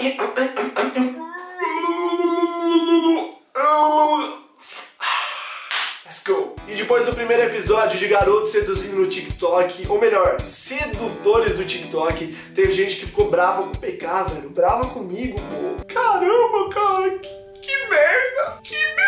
Let's go! E depois do primeiro episódio de garotos seduzindo no TikTok, ou melhor, sedutores do TikTok, teve gente que ficou brava com o PK, velho. Brava comigo, pô. Caramba, cara, que merda! Que merda!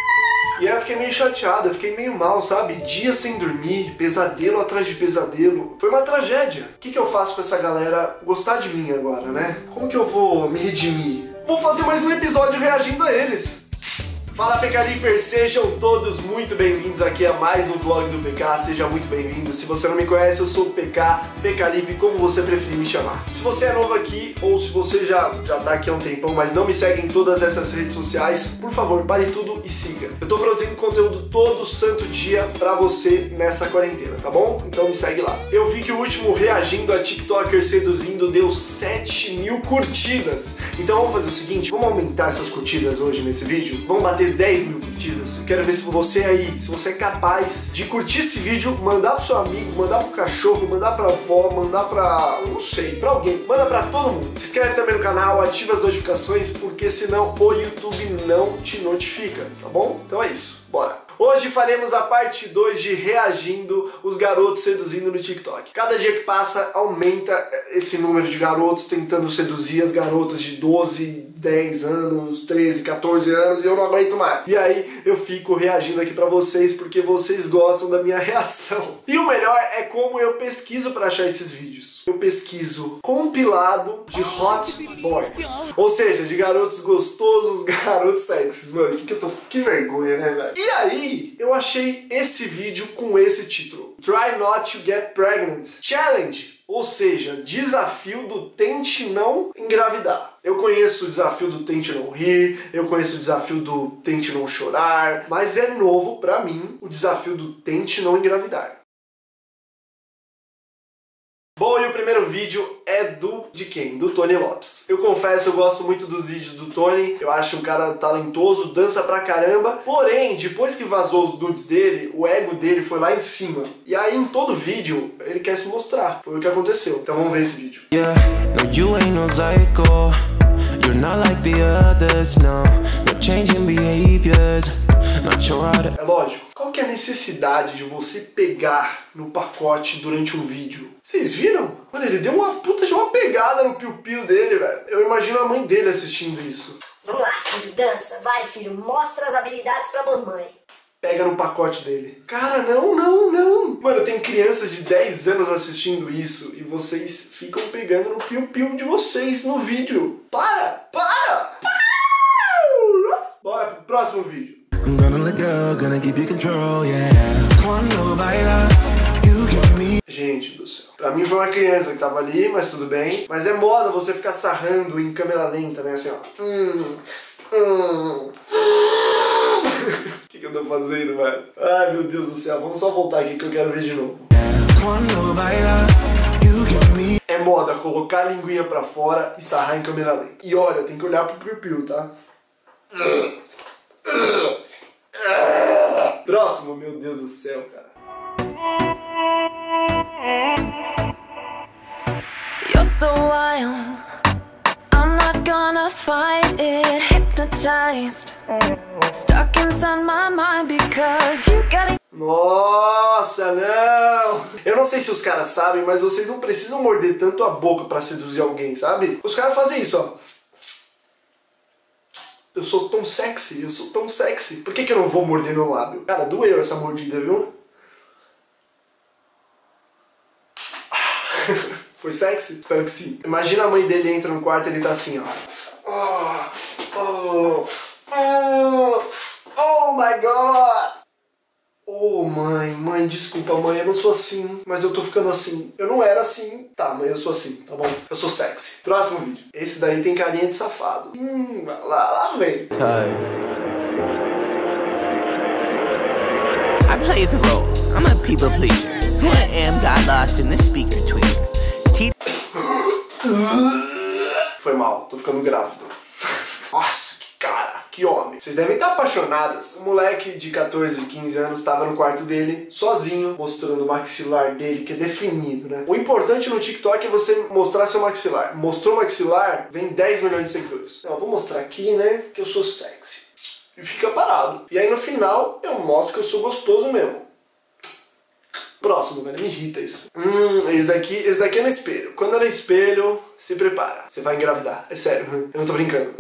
E aí eu fiquei meio chateado, eu fiquei meio mal, sabe? Dias sem dormir, pesadelo atrás de pesadelo. Foi uma tragédia. O que eu faço pra essa galera gostar de mim agora, né? Como que eu vou me redimir? Vou fazer mais um episódio reagindo a eles. Fala, PKLipers, sejam todos muito bem-vindos aqui a mais um vlog do PK, seja muito bem-vindo. Se você não me conhece, eu sou o PK, PKLip, como você preferir me chamar. Se você é novo aqui, ou se você já tá aqui há um tempão, mas não me segue em todas essas redes sociais, por favor, pare tudo e siga. Eu tô produzindo conteúdo todo santo dia pra você nessa quarentena, tá bom? Então me segue lá. Eu vi que o último reagindo a TikToker seduzindo deu 7.000 curtidas. Então vamos fazer o seguinte, vamos aumentar essas curtidas hoje nesse vídeo? Vamos bater 10.000 curtidas. Eu quero ver se você aí, se você é capaz de curtir esse vídeo, mandar pro seu amigo, mandar pro cachorro, mandar pra avó, mandar pra, não sei, pra alguém. Manda pra todo mundo. Se inscreve também no canal, ativa as notificações, porque senão o YouTube não te notifica, tá bom? Então é isso, bora. Hoje faremos a parte 2 de reagindo os garotos seduzindo no TikTok. Cada dia que passa aumenta esse número de garotos tentando seduzir as garotas de 12, 10 anos, 13, 14 anos e eu não aguento mais. E aí eu fico reagindo aqui pra vocês porque vocês gostam da minha reação. E o melhor é como eu pesquiso pra achar esses vídeos. Eu pesquiso compilado de hot boys. Ou seja, de garotos gostosos, garotos sexys. Mano, que vergonha, né, velho? E aí eu achei esse vídeo com esse título: Try Not to Get Pregnant Challenge, ou seja, desafio do tente não engravidar. Eu conheço o desafio do tente não rir, eu conheço o desafio do tente não chorar, mas é novo pra mim o desafio do tente não engravidar. Bom, e o primeiro vídeo é de quem? Do Tony Lopes. Eu confesso, eu gosto muito dos vídeos do Tony, eu acho um cara talentoso, dança pra caramba, porém, depois que vazou os nudes dele, o ego dele foi lá em cima. E aí, em todo vídeo, ele quer se mostrar. Foi o que aconteceu. Então vamos ver esse vídeo. Yeah, no, you ain't no psycho. You're not like the others, no. No changing behaviors. Not sure how to... É lógico. Qual que é a necessidade de você pegar no pacote durante um vídeo? Vocês viram? Mano, ele deu uma puta de uma pegada no piu-piu dele, velho. Eu imagino a mãe dele assistindo isso. Vamos lá, filho, dança. Vai, filho, mostra as habilidades pra mamãe. Pega no pacote dele. Cara, não, não, não. Mano, tem crianças de 10 anos assistindo isso e vocês ficam pegando no piu-piu de vocês no vídeo. Para! Para! Para! Bora pro próximo vídeo. I'm gonna let go, gonna give you control, yeah. Quando bailas, you give me... Gente do céu. Pra mim foi uma criança que tava ali, mas tudo bem. Mas é moda você ficar sarrando em câmera lenta, né? Assim, ó. O que eu tô fazendo, velho? Ai, meu Deus do céu. Vamos só voltar aqui que eu quero ver de novo. Quando bailas, you give me... É moda colocar a linguinha pra fora e sarrar em câmera lenta. E olha, tem que olhar pro piu-piu, tá? Próximo, meu Deus do céu, cara. You're so wild, I'm not gonna fight it. Hypnotized, stuck inside my mind because you got it. Nossa, não! Eu não sei se os caras sabem, mas vocês não precisam morder tanto a boca pra seduzir alguém, sabe? Os caras fazem isso, ó. Eu sou tão sexy, eu sou tão sexy. Por que eu não vou morder meu lábio? Cara, doeu essa mordida, viu? Foi sexy? Espero que sim. Imagina a mãe dele entra no quarto e ele tá assim, ó. Oh my God! Oh, mãe, desculpa, mãe, eu não sou assim, mas eu tô ficando assim. Eu não era assim, tá, mas eu sou assim, tá bom? Eu sou sexy. Próximo vídeo. Esse daí tem carinha de safado. Lá vem. I play the role. I'm a people pleaser. Who I am got lost in the speaker tweet. Foi mal, tô ficando grávido. Nossa, que Que homem. Vocês devem estar apaixonadas. O moleque de 14, 15 anos estava no quarto dele, sozinho, mostrando o maxilar dele, que é definido, né? O importante no TikTok é você mostrar seu maxilar. Mostrou o maxilar, vem 10 milhões de seguidores. Então, eu vou mostrar aqui, né, que eu sou sexy. E fica parado. E aí no final, eu mostro que eu sou gostoso mesmo. Próximo, velho, me irrita isso. Esse daqui é no espelho. Quando é no espelho, se prepara. Você vai engravidar. É sério, eu não tô brincando.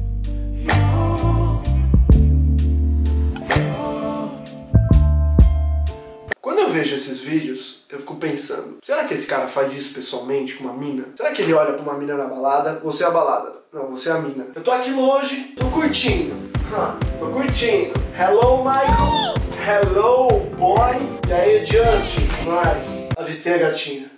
Quando eu vejo esses vídeos, eu fico pensando, será que esse cara faz isso pessoalmente com uma mina? Será que ele olha pra uma mina na balada? Você é a balada. Não, você é a mina. Eu tô aqui longe, tô curtindo. Tô curtindo. Hello, Michael. Hello, boy. E aí, Justin. Nice. Avistei a gatinha.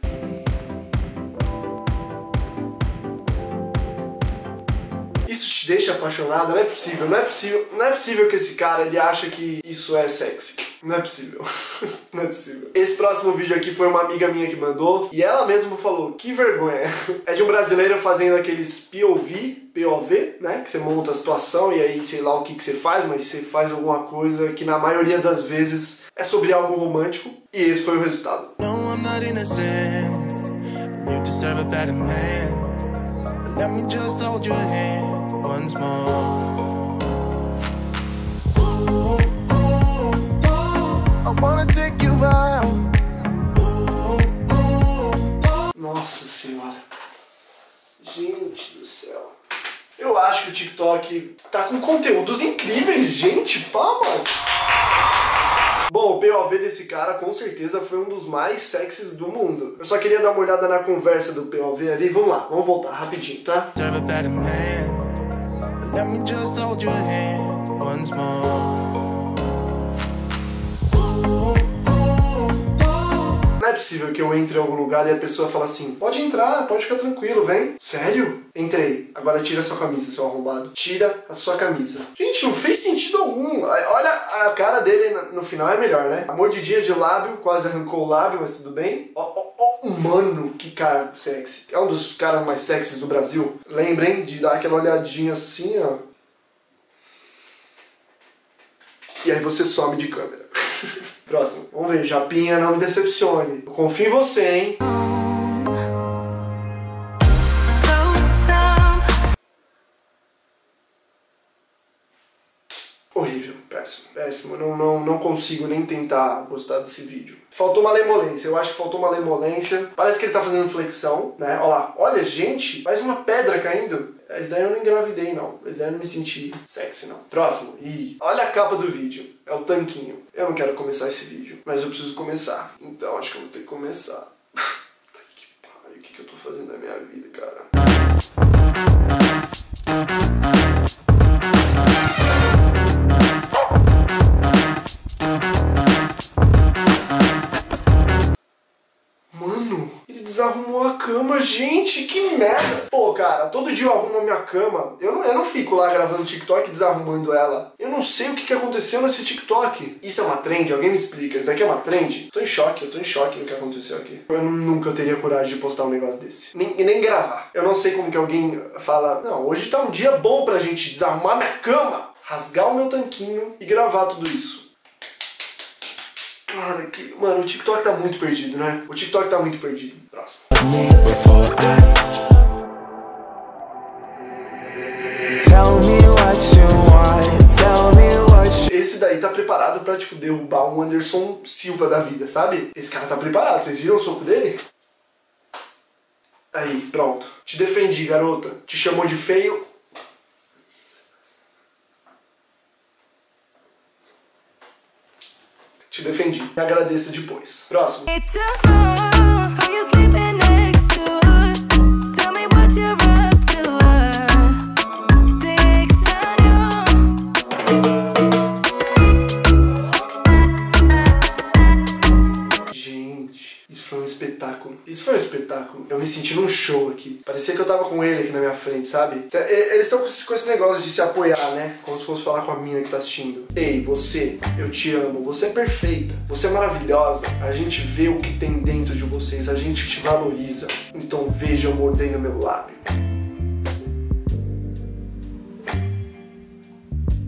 Isso te deixa apaixonado? Não é possível, não é possível. Não é possível que esse cara, ele acha que isso é sexy. Não é possível. Não é possível. Esse próximo vídeo aqui foi uma amiga minha que mandou. E ela mesma falou, que vergonha. É de um brasileiro fazendo aqueles POV, né? Que você monta a situação e aí sei lá o que você faz, mas você faz alguma coisa que na maioria das vezes é sobre algo romântico. E esse foi o resultado. No, I'm not innocent. You deserve a better man. Let me just hold your hand once more. I wanna take you out. Nossa senhora. Gente do céu. Eu acho que o TikTok tá com conteúdos incríveis, gente. Palmas! Bom, o POV desse cara com certeza foi um dos mais sexys do mundo. Eu só queria dar uma olhada na conversa do POV ali. Vamos lá, vamos voltar rapidinho, tá? Deserve a better man. Let me just hold your hand once more. Não é possível que eu entre em algum lugar e a pessoa fala assim, pode entrar, pode ficar tranquilo, vem. Sério? Entrei. Agora tira a sua camisa, seu arrombado. Tira a sua camisa. Gente, não fez sentido algum. Olha, a cara dele no final é melhor, né? A mordidinha de lábio, quase arrancou o lábio, mas tudo bem. Mano, que cara sexy. É um dos caras mais sexys do Brasil. Lembrem de dar aquela olhadinha assim, ó. E aí você some de câmera. Próximo. Vamos ver, Japinha, não me decepcione. Eu confio em você, hein? Horrível, péssimo, péssimo. Não consigo nem tentar gostar desse vídeo. Faltou malemolência, eu acho que faltou malemolência. Parece que ele tá fazendo flexão, né? Olha lá, olha, gente, parece uma pedra caindo. Esse daí eu não engravidei, não. Esse daí eu não me senti sexy, não. Próximo. Ih, olha a capa do vídeo. É o tanquinho. Eu não quero começar esse vídeo, mas eu preciso começar. Então acho que eu vou ter que começar. Que pariu, o que eu tô fazendo na minha vida, cara? Mano, ele desarrumou a cama, gente, que merda. Pô, cara, todo dia eu arrumo a minha cama. Eu não fico lá gravando TikTok desarrumando ela. Eu não sei o que aconteceu nesse TikTok. Isso é uma trend? Alguém me explica. Isso daqui é uma trend? Eu tô em choque no que aconteceu aqui. Eu nunca teria coragem de postar um negócio desse. Nem gravar. Eu não sei como que alguém fala, não, hoje tá um dia bom pra gente desarrumar minha cama, rasgar o meu tanquinho e gravar tudo isso. Cara, mano, o TikTok tá muito perdido, né? O TikTok tá muito perdido. Próximo. Esse daí tá preparado pra, tipo, derrubar um Anderson Silva da vida, sabe? Esse cara tá preparado. Vocês viram o soco dele? Aí, pronto. Te defendi, garota. Te chamou de feio. Te defendi. Me agradeça depois. Próximo. Gente, isso foi um espetáculo. Isso foi um espetáculo. Eu me senti num show aqui. Parecia que eu tava com ele aqui na minha frente, sabe? Eles estão com esse negócio de se apoiar, né? Como se fosse falar com a mina que tá assistindo. Ei, você, eu te amo. Você é perfeita. Você é maravilhosa. A gente vê o que tem dentro de vocês. A gente te valoriza. Então veja eu mordendo meu lábio.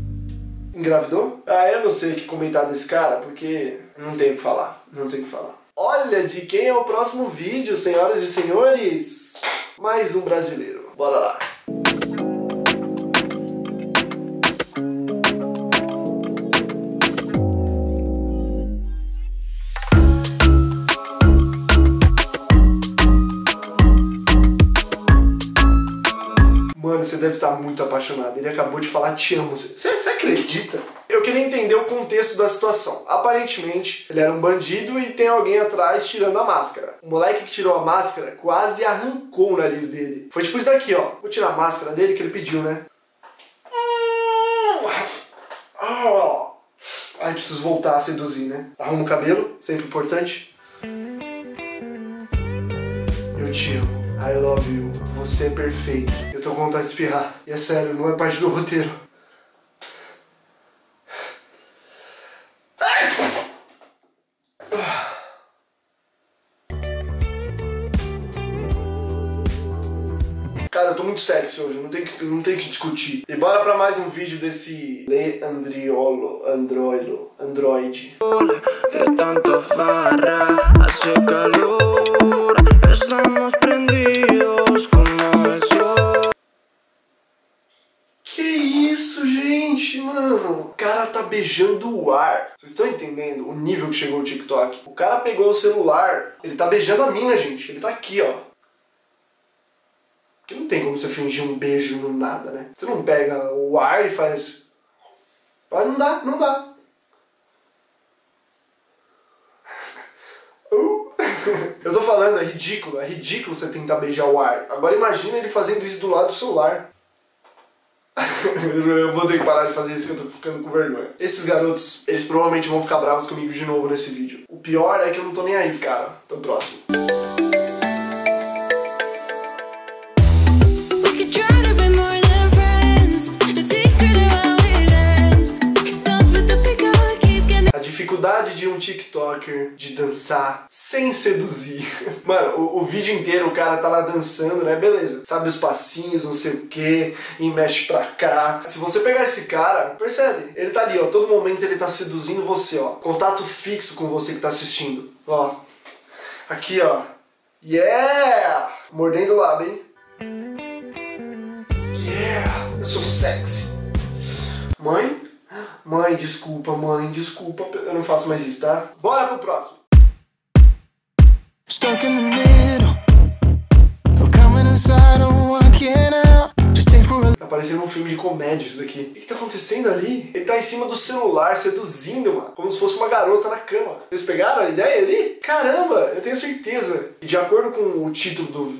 Engravidou? Ah, eu não sei o que comentar desse cara, porque não tenho o que falar. Não tenho o que falar. Olha de quem é o próximo vídeo, senhoras e senhores. Mais um brasileiro. Bora lá. Mano, você deve estar muito apaixonado. Ele acabou de falar te amo. Você acredita? Eu queria entender o contexto da situação. Aparentemente, ele era um bandido e tem alguém atrás tirando a máscara. O moleque que tirou a máscara quase arrancou o nariz dele. Foi tipo isso daqui, ó. Vou tirar a máscara dele que ele pediu, né? Ai, preciso voltar a seduzir, né? Arruma o cabelo, sempre importante. Eu te amo. I love you. Você é perfeito. Eu tô com vontade de espirrar. E é sério, não é parte do roteiro. Cara, eu tô muito sexy hoje, não tem que discutir. E bora pra mais um vídeo desse Android. De tanto farra, hace calor, estamos prendidos como el sol. Que isso, gente, mano? O cara tá beijando o ar. Vocês estão entendendo o nível que chegou o TikTok? O cara pegou o celular, ele tá beijando a mina, gente. Ele tá aqui, ó. Porque não tem como você fingir um beijo no nada, né? Você não pega o ar e faz... Não dá, não dá. Eu tô falando, é ridículo você tentar beijar o ar. Agora imagina ele fazendo isso do lado do celular. Eu vou ter que parar de fazer isso que eu tô ficando com vergonha. Esses garotos, eles provavelmente vão ficar bravos comigo de novo nesse vídeo. O pior é que eu não tô nem aí, cara. Então próximo. Dificuldade de um TikToker de dançar sem seduzir. Mano, o vídeo inteiro o cara tá lá dançando, né? Beleza. Sabe os passinhos, não sei o que, e mexe pra cá. Se você pegar esse cara, percebe? Ele tá ali, ó. Todo momento ele tá seduzindo você, ó. Contato fixo com você que tá assistindo. Ó. Aqui, ó. Yeah! Mordendo o lábio, hein? Yeah! Eu sou sexy. Mãe? Mãe, desculpa, eu não faço mais isso, tá? Bora pro próximo! Stuck in the middle of coming inside and walking out. Just take for a... Tá parecendo um filme de comédia isso daqui. O que tá acontecendo ali? Ele tá em cima do celular, seduzindo, mano. Como se fosse uma garota na cama. Vocês pegaram a ideia ali? Caramba, eu tenho certeza. E de acordo com o título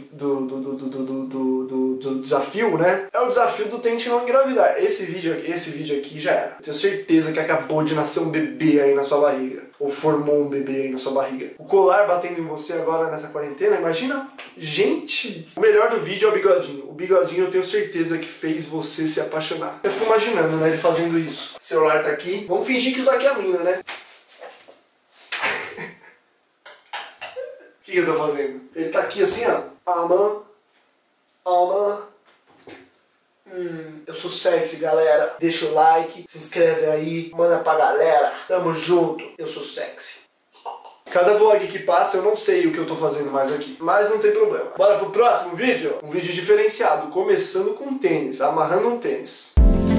do desafio, né? É o desafio do tente não engravidar. Esse vídeo aqui já era. Eu tenho certeza que acabou de nascer um bebê aí na sua barriga. Ou formou um bebê aí na sua barriga. O colar batendo em você agora nessa quarentena, imagina? Gente! O melhor do vídeo é o bigodinho. O bigodinho eu tenho certeza que fez você se apaixonar. Eu fico imaginando, né, ele fazendo isso. O celular tá aqui. Vamos fingir que isso daqui é a mina, né? O que eu tô fazendo? Ele tá aqui assim, ó. Eu sou sexy, galera. Deixa o like, se inscreve aí, manda pra galera. Tamo junto. Eu sou sexy. Cada vlog que passa eu não sei o que eu tô fazendo mais aqui, mas não tem problema. Bora pro próximo vídeo? Um vídeo diferenciado, começando com tênis, amarrando um tênis.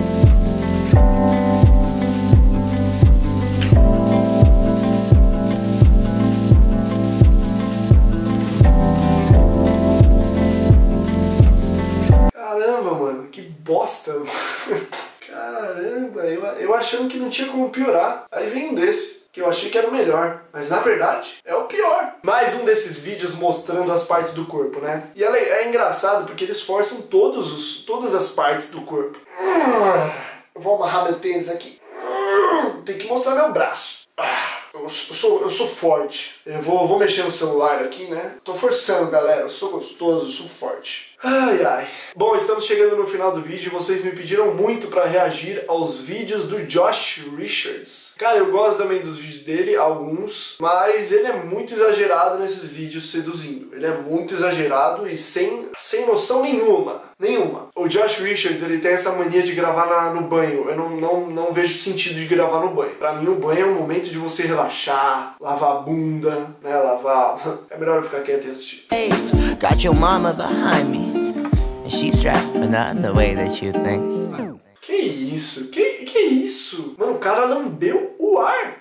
Caramba, mano, que bosta. Caramba, eu achando que não tinha como piorar. Aí vem um desse, que eu achei que era o melhor. Mas na verdade, é o pior. Mais um desses vídeos mostrando as partes do corpo, né? E é engraçado porque eles forçam todas as partes do corpo. Eu vou amarrar meu tênis aqui. Tem que mostrar meu braço. Eu sou forte. Eu vou mexer no celular aqui, né? Tô forçando, galera. Eu sou gostoso, eu sou forte. Ai, ai. Bom, estamos chegando no final do vídeo. Vocês me pediram muito pra reagir aos vídeos do Josh Richards. Cara, eu gosto também dos vídeos dele, alguns, mas ele é muito exagerado nesses vídeos seduzindo. Ele é muito exagerado e sem noção nenhuma. O Josh Richards, ele tem essa mania de gravar no banho. Eu não vejo sentido de gravar no banho. Pra mim, o banho é um momento de você relaxar, lavar a bunda, né? É melhor eu ficar quieto e assistir. Hey, got your mama behind me. And she's strapped, but not in the way that you think. Que isso? Que isso? Mano, o cara lambeu o ar.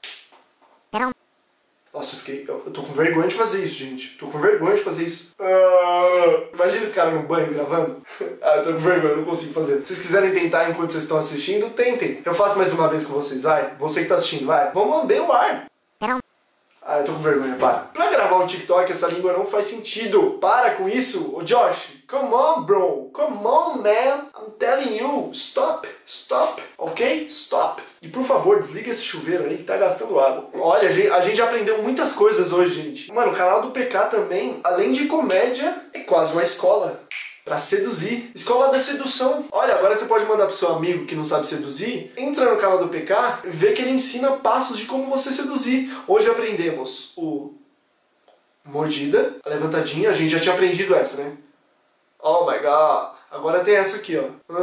Nossa, eu tô com vergonha de fazer isso, gente. Tô com vergonha de fazer isso. Imagina esse cara no banho gravando. Eu tô com vergonha, não consigo fazer. Se vocês quiserem tentar enquanto vocês estão assistindo, tentem. Eu faço mais uma vez com vocês, vai. Você que tá assistindo, vai. Vamos lamber o ar. Eu tô com vergonha, para. Pra gravar um TikTok, essa língua não faz sentido. Para com isso. Ô Josh, come on, bro. Come on, man. I'm telling you. Stop. Stop. Ok? Stop. E por favor, desliga esse chuveiro aí que tá gastando água. Olha, a gente aprendeu muitas coisas hoje, gente. Mano, o canal do PK também, além de comédia, é quase uma escola. Pra seduzir. Escola da sedução. Olha, agora você pode mandar pro seu amigo que não sabe seduzir. Entra no canal do PK e vê que ele ensina passos de como você seduzir. Hoje aprendemos o mordida, a levantadinha. A gente já tinha aprendido essa, né? Oh my god. Agora tem essa aqui,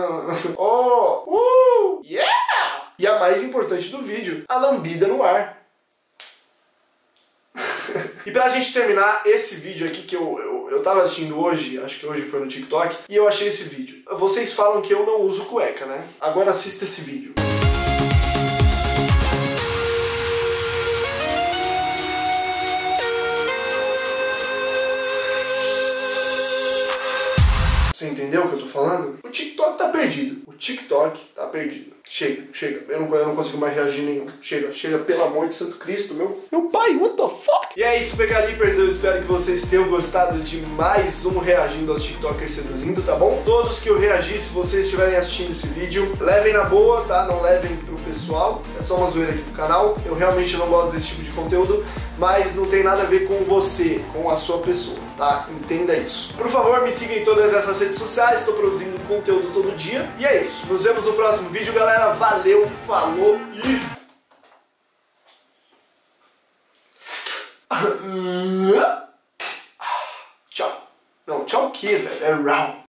ó. Yeah! E a mais importante do vídeo, a lambida no ar. E pra gente terminar esse vídeo aqui que eu tava assistindo hoje, acho que hoje foi no TikTok, e eu achei esse vídeo. Vocês falam que eu não uso cueca, né? Agora assista esse vídeo. Você entendeu o que eu tô falando? O TikTok tá perdido. O TikTok tá perdido. Chega. Eu não consigo mais reagir nenhum. Chega, pelo amor de Santo Cristo, meu pai, what the fuck? E é isso, PK Leapers. Eu espero que vocês tenham gostado de mais um reagindo aos TikTokers seduzindo, tá bom? Todos que eu reagi, se vocês estiverem assistindo esse vídeo, levem na boa, tá? Não levem pro pessoal. É só uma zoeira aqui pro canal. Eu realmente não gosto desse tipo de conteúdo, mas não tem nada a ver com você, com a sua pessoa, tá? Entenda isso. Por favor, me siga em todas essas redes sociais. Estou produzindo conteúdo todo dia. E é isso. Nos vemos no próximo vídeo, galera. Valeu, falou e... Tchau. Não, tchau o que, velho? É round.